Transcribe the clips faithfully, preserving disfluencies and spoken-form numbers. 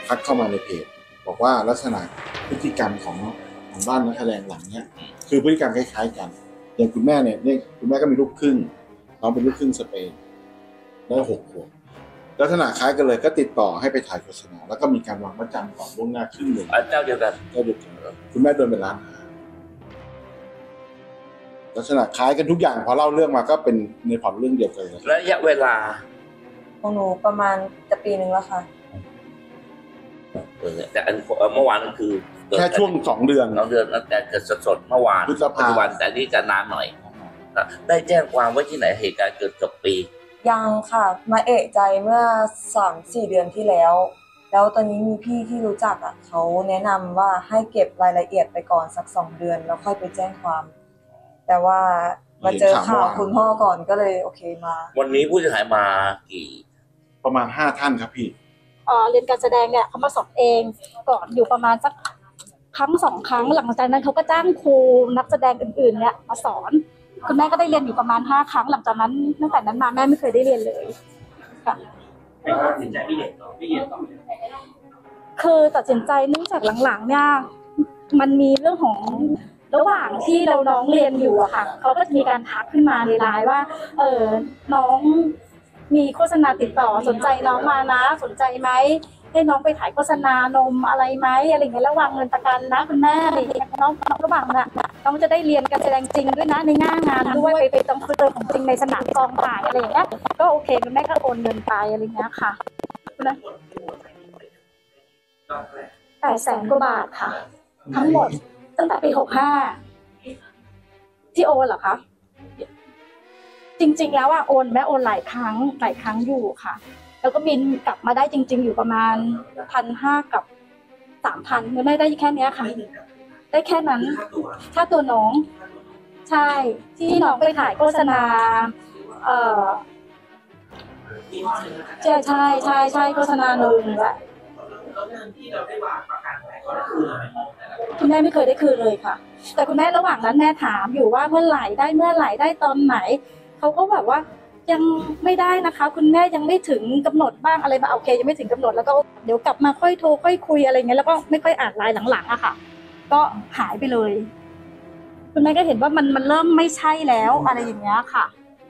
ทักเข้ามาในเพจบอกว่าลักษณะพฤติกรรมของของบ้านนักแสดงหลังเนี้ยคือพฤติกรรมคล้ายๆกันอย่างคุณแม่เนี่ยเนี่ยคุณแม่ก็มีลูกครึ่งน้องเป็นลูกครึ่งสเปนได้หกขวบลักษณะคล้ายกันเลยก็ติดต่อให้ไปถ่ายโฆษณาแล้วก็มีการวางมัดจำก่อนล่วงหน้าครึ่งหนึ่งเจ้าเดียวกันเจ้าเดียวกันคุณแม่โดนเป็นล้านลักษณะคล้ายกันทุกอย่างพอเล่าเรื่องมาก็เป็นในพล็อตเรื่องเดียวกันเลยระยะเวลาของหนูประมาณจะปีหนึ่งแล้วค่ะแต่อันเมื่อวานก็คือแค่ช่วงสองเดือนสองเดือนแต่เกิดสดๆเมื่อวานปัจจุบันแต่นี่จะนานหน่อยได้แจ้งความไว้ที่ไหนเหตุการณ์เกิดจบปียังค่ะมาเอะใจเมื่อสามสี่เดือนที่แล้วแล้วตอนนี้มีพี่ที่รู้จักอ่ะเขาแนะนำว่าให้เก็บรายละเอียดไปก่อนสักสองเดือนแล้วค่อยไปแจ้งความแต่ว่ามาเจอข่าวคุณพ่อก่อนก็เลยโอเคมาวันนี้ผู้เสียหายมากี่ประมาณห้าท่านครับพี่อ๋อเรียนการแสดงเนี่ยเขามาสอนเองก่อนอยู่ประมาณสักครั้งสองครั้งหลังจากนั้นเขาก็จ้างครูนักแสดงอื่นๆเนี่ยมาสอนคุณแม่ก็ได้เรียนอยู่ประมาณห้าครั้งหลังจากนั้นตั้งแต่นั้นมาแม่ไม่เคยได้เรียนเลยค่ะตัดสินใจไม่เรียนต่อไม่เรียนต่อคือตัดสินใจเนื่องจากหลังๆเนี่ยมันมีเรื่องของระหว่างที่เราน้องเรียนอยู่อะค่ะเขาก็จะมีการทักขึ้นมาในไลน์ว่าเออน้องมีโฆษณาติดต่อสนใจน้องมานะสนใจไหมให้น้องไปถ่ายโฆษณานมอะไรไหมอะไรเงี้ยระหว่างเงินประกันนะคุณแม่น้องระหว่างน่ะน้องจะได้เรียนการแสดงจริงด้วยนะในหน้างานด้วยไปไปต้องคือเจอของจริงในสนามกองถ่ายอะไรอย่างเงี้ยก็โอเคคุณแม่ก็โอนเงินไปอะไรเงี้ยค่ะนะแปดแสนกว่าบาทค่ะทั้งหมดตั้งแต่ปีหกห้าที่โอนเหรอคะจริงๆแล้วอ่ะโอนแม่โอนหลายครั้งหลายครั้งอยู่ค่ะแล้วก็บินกลับมาได้จริงๆอยู่ประมาณพันห้ากับสามพันไม่ได้ได้แค่นี้ค่ะได้แค่นั้นถ้าตัวน้องใช่ที่น้องไปถ่ายโฆษณาเอ่อใช่ใช่ใช่ใช่โฆษณาหนึ่งแหละคุณแม่ไม่เคยได้คืนเลยค่ะแต่คุณแม่ระหว่างนั้นแม่ถามอยู่ว่าเมื่อไหร่ได้เมื่อไหร่ได้ตอนไหนเขาก็แบบว่ายังไม่ได้นะคะคุณแม่ยังไม่ถึงกำหนดบ้างอะไรมาโอเคยังไม่ถึงกำหนดแล้วก็เดี๋ยวกลับมาค่อยโทรค่อยคุยอะไรเงี้ยแล้วก็ไม่ค่อยอ่านไลน์หลังๆอะค่ะก็หายไปเลยคุณแม่ก็เห็นว่ามันมันเริ่มไม่ใช่แล้วอะไรอย่างเงี้ยค่ะ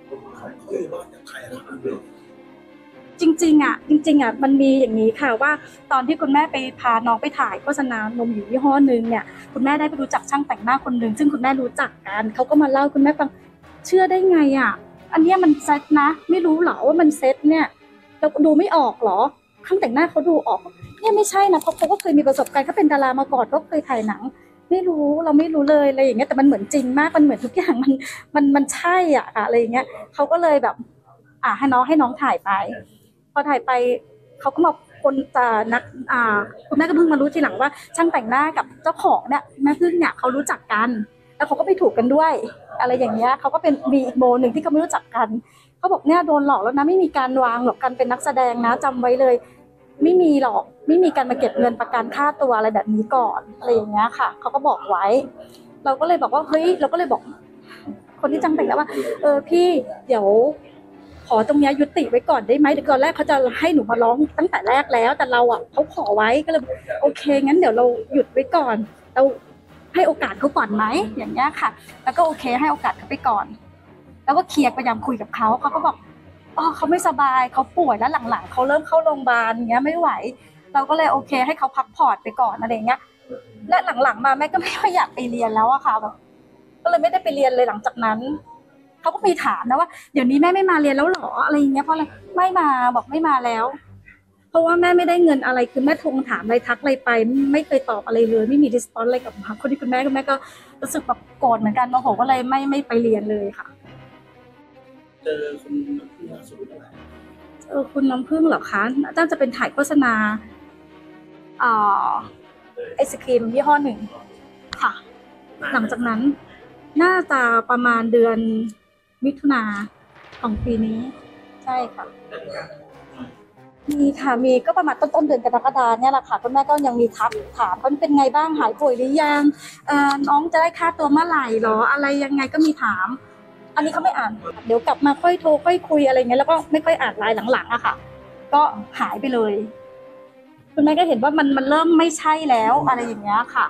จริงๆอ่ะจริงๆอ่ะมันมีอย่างนี้ค่ะว่าตอนที่คุณแม่ไปพาน้องไปถ่ายโฆษณานมอยู่ยี่ห้อนึงเนี่ยคุณแม่ได้ไปรู้จักช่างแต่งหน้าคนหนึ่งซึ่งคุณแม่รู้จักกันเขาก็มาเล่าคุณแม่ฟังเชื่อได้ไงอ่ะอันนี้มันเซ็ตนะไม่รู้เหรอว่ามันเซ็ตเนี่ยเราดูไม่ออกเหรอช่างแต่งหน้าเขาดูออกเนี่ยไม่ใช่นะเพราะเขาก็เคยมีประสบการณ์เขาเป็นดารามาก่อนเขาเคยถ่ายหนังไม่รู้เราไม่รู้เลยอะไรอย่างเงี้ยแต่มันเหมือนจริงมากมันเหมือนทุกอย่างมันมันมันใช่อ่ะอะไรอย่างเงี้ยเขาก็เลยแบบอ่าให้น้องให้น้องถ่ายไปพอถ่ายไปเขาก็มาคนจะนักอ่าคุณแม่ก็เพิ่งมารู้ทีหลังว่าช่างแต่งหน้ากับเจ้าของเนี่ยแม่พึ่งเนี่ยเขารู้จักกันแล้วเขาก็ไปถูกกันด้วยอะไรอย่างเงี้ยเขาก็เป็นมีอีกโมหนึ่งที่เขาไม่รู้จักกันเขาบอกเนี่ยโดนหลอกแล้วนะไม่มีการวางหรอกกันเป็นนักแสดงนะจำไว้เลยไม่มีหรอกไม่มีการมาเก็บเงินประกันค่าตัวอะไรแบบนี้ก่อนอะไรอย่างเงี้ยค่ะเขาก็บอกไว้เราก็เลยบอกว่าเฮ้ยเราก็เลยบอกคนที่จังแต่งแล้วว่าเออพี่เดี๋ยวขอตรงนี้ยุติไว้ก่อนได้ไหมเดี๋ยวก่อนแรกเขาจะให้หนูมาร้องตั้งแต่แรกแล้วแต่เราอ่ะเขาขอไว้ก็เลยโอเคงั้นเดี๋ยวเราหยุดไว้ก่อนเราให้โอกาสเขาก่อนไหมอย่างเงี้ยค่ะแล้วก็โอเคให้โอกาสเขาไปก่อนแล้วก็เคลียร์พยายามคุยกับเขาเขาก็บอกอ๋อเขาไม่สบายเขาป่วยแล้วหลังๆเขาเริ่มเข้าโรงพยาบาลเงี้ยไม่ไหวเราก็เลยโอเคให้เขาพักผ่อนไปก่อนอะไรเงี้ยและหลังๆมาแม่ก็ไม่ค่อยอยากไปเรียนแล้วอะค่ะแบบก็เลยไม่ได้ไปเรียนเลยหลังจากนั้นเขาก็มีถามนะว่าเดี๋ยวนี้แม่ไม่มาเรียนแล้วหรออะไรอย่างเงี้ยเพราะอะไรไม่มาบอกไม่มาแล้วเพราะว่าแม่ไม่ได้เงินอะไรคือแม่ทวงถามอะไรทักอะไรไปไม่เคยตอบอะไรเลยไม่มีรีสปอนส์อะไรกับคนที่คุณแม่คุณแม่ก็รู้สึกแบบโกรธเหมือนกันโมโหก็เลยไม่ไม่ไปเรียนเลยค่ะเจอคุณน้ำพึ่งล่าสุดอะไรเออคุณน้ำพึ่งเหรอคะน่าจะเป็นถ่ายโฆษณาอ่าไอศครีมยี่ห้อหนึ่งค่ะหลังจากนั้นน่าจะประมาณเดือนมิถุนาของปีนี้ใช่ค่ะมีค่ะมีก็ประมาณต้นต้นเดือนกรกฎาเนี่ยแหละค่ะคุณแม่ก็ยังมีทักถามเขาเป็นไงบ้างหายป่วยหรือยังเอ่อน้องจะได้ค่าตัวเมื่อไหร่หรออะไรยังไงก็มีถามอันนี้เขาไม่อ่านเดี๋ยวกลับมาค่อยโทรค่อยคุยอะไรเงี้ยแล้วก็ไม่ค่อยอ่านไลน์หลังๆอะค่ะก็หายไปเลยคุณแม่ก็เห็นว่ามันมันเริ่มไม่ใช่แล้วอะไรอย่างเงี้ยค่ะ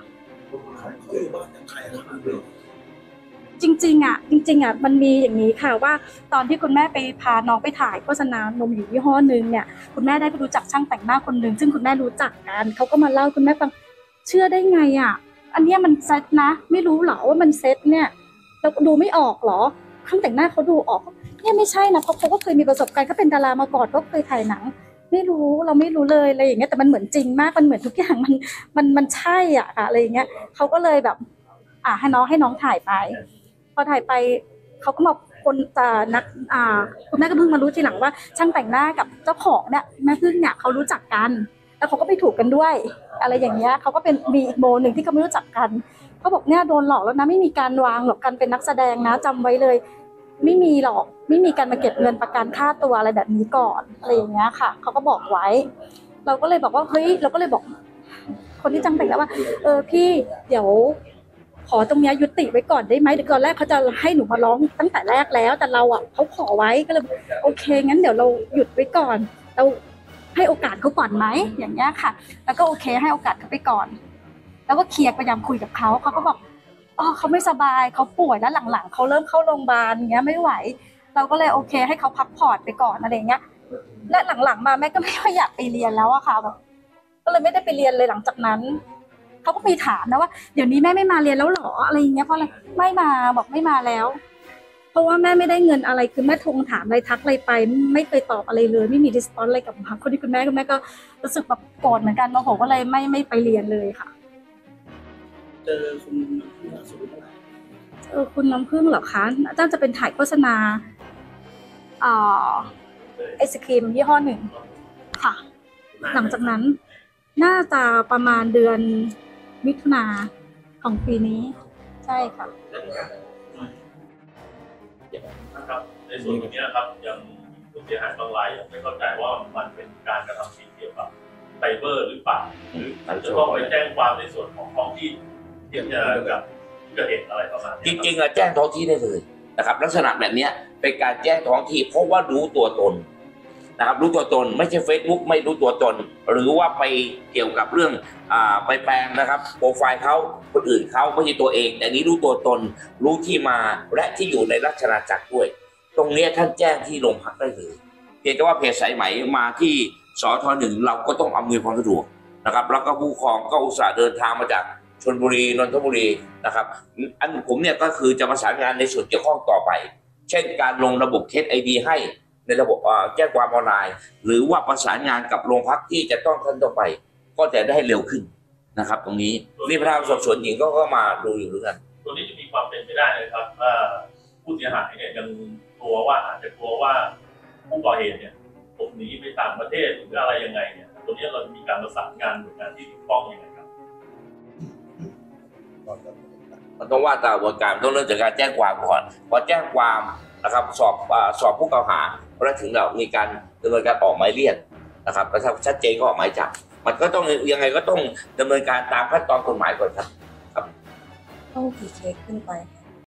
จริงๆอ่ะจริงๆอ่ะมันมีอย่างนี้ค่ะว่าตอนที่คุณแม่ไปพาน้องไปถ่ายโฆษณานมอยู่ยี่ห้อนึงเนี่ยคุณแม่ได้ไปรู้จักช่างแต่งหน้าคนหนึ่งซึ่งคุณแม่รู้จักกันเขาก็มาเล่าคุณแม่ฟังเชื่อได้ไงอ่ะอันเนี้ยมันเซ็ตนะไม่รู้เหรอว่ามันเซ็ตเนี่ยเราดูไม่ออกเหรอช่างแต่งหน้าเขาดูออกเนี่ยไม่ใช่นะเพราะเขาก็เคยมีประสบการณ์เขาเป็นดารามาก่อนก็เคยถ่ายหนังไม่รู้เราไม่รู้เลยอะไรอย่างเงี้ยแต่มันเหมือนจริงมากมันเหมือนทุกอย่างมันมันมันใช่อ่ะค่ะอะไรอย่างเงี้ยเขาก็เลยแบบอ่ะให้น้องให้น้องถ่ายไปพอถ่ายไปเขาก็มาคนจะนักอ่าคุณแม่ก็เพิ่งมารู้ทีหลังว่าช่างแต่งหน้ากับเจ้าของเนี่ยแม่พึ่งเนี่ยเขารู้จักกันแล้วเขาก็ไปถูกกันด้วยอะไรอย่างเงี้ยเขาก็เป็นมีอีกโมหนึ่งที่เขาไม่รู้จักกันเขาบอกเนี่ยโดนหลอกแล้วนะไม่มีการวางหรอกกันเป็นนักแสดงนะจำไว้เลยไม่มีหรอกไม่มีการมาเก็บเงินประกันค่าตัวอะไรแบบนี้ก่อนอะไรอย่างเงี้ยค่ะเขาก็บอกไว้เราก็เลยบอกว่าเฮ้ยเราก็เลยบอกคนที่จังแต่งแล้วว่าเออพี่เดี๋ยวขอตรงนี้ยุติไว้ก่อนได้ไหมเดี๋ยวก่อนแรกเขาจะให้หนูมาร้องตั้งแต่แรกแล้วแต่เราอ่ะเขาขอไว้ก็เลยโอเคงั้นเดี๋ยวเราหยุดไว้ก่อนเราให้โอกาสเขาก่อนไหมอย่างเงี้ยค่ะแล้วก็โอเคให้โอกาสเขาไปก่อนแล้วก็เคลียร์พยายามคุยกับเขาเขาก็บอกอ๋อเขาไม่สบายเขาป่วยแล้วหลังๆเขาเริ่มเข้าโรงพยาบาลเงี้ยไม่ไหวเราก็เลยโอเคให้เขาพักผ่อนไปก่อนอะไรเงี้ยและหลังๆมาแม่ก็ไม่ค่อยอยากไปเรียนแล้วอะค่ะแบบก็เลยไม่ได้ไปเรียนเลยหลังจากนั้นเขาก็มีถามนะว่าเดี๋ยวนี้แม่ไม่มาเรียนแล้วหรออะไรอย่างเงี้ยเพราะอะไรไม่มาบอกไม่มาแล้วเพราะว่าแม่ไม่ได้เงินอะไรคือแม่ทวงถามอะไรทักอะไรไปไม่เคยตอบอะไรเลยไม่มีรีสปอนส์อะไรกับคนที่คุณแม่คุณแม่ก็รู้สึกแบบโกรธเหมือนกันโมโหก็เลยไม่ไม่ไปเรียนเลยค่ะเจอคุณล่าสุดเมื่อไหร่เออคุณน้ำผึ้งเหรอคะน่าจะเป็นถ่ายโฆษณาอ่าไอศครีมยี่ห้อหนึ่งค่ะหลังจากนั้นน่าจะประมาณเดือนมิถุนาของปีนี้ใช่ค่ะนะครับในส่วนตรงนี้นะครับยังผู้เสียหายบางรายยังไม่เข้าใจว่ามันเป็นการกระทำผิดเกี่ยวกับไซเบอร์หรือเปล่าหรือจะต้องไปแจ้งความในส่วนของท้องที่ที่จะกับเกิดเหตุอะไรประมาณนี้จริงๆอะแจ้งท้องที่ได้เลยนะครับลักษณะแบบนี้เป็นการแจ้งท้องที่เพราะว่ารู้ตัวตนนะครับรู้ตัวตนไม่ใช่ Facebook ไม่รู้ตัวตนหรือว่าไปเกี่ยวกับเรื่องอ่าไปแปลงนะครับโปรไฟล์เขาคนอื่นเขาไม่ใช่ตัวเองแต่นี้รู้ตัวตนรู้ที่มาและที่อยู่ในราชอาณาจักรด้วยตรงนี้ท่านแจ้งที่โรงพักได้เลยเพียงแต่ว่าเพจสายไหมมาที่สทหนึ่งเราก็ต้องอำนวยความสะดวกนะครับแล้วก็ผู้ปกครองก็อุตส่าห์เดินทางมาจากชลบุรีนนทบุรีนะครับอันผมเนี่ยก็คือจะประสานงานในส่วนเกี่ยวข้องต่อไปเช่นการลงระบบเคสไอดีให้ในระบบแจ้งความออนไลน์หรือว่าประสานงานกับโรงพักที่จะต้องท่านต่อไปก็จะได้เร็วขึ้นนะครับตรงนี้นี่พนักงานสอบสวนหญิงก็ก็มาดูอยู่ด้วยกันตัวนี้จะมีความเป็นไปได้เลยครับว่าผู้เสียหายเนี่ยยังกลัวว่าอาจจะกลัวว่าผู้ก่อเหตุเนี่ยหลบหนีไปต่างประเทศหรืออะไรยังไงเนี่ยตัวนี้เราจะมีการประสานงานหน่วยงานที่ถูกต้องยังไงครับมันต้องว่าตามกระบวนการต้องเริ่มจากการแจ้งความก่อนพอแจ้งความนะครับสอบสอบผู้กล่าวหาแล้วถึงเรามีการดำเนินการออกหมายเรียกนะครับแล้วถ้าชัดเจนก็ออกหมายจับมันก็ต้องยังไงก็ต้องดำเนินการตามขั้นตอนกฎหมายก่อนครับครับต้องกี่เคสขึ้นไปคะ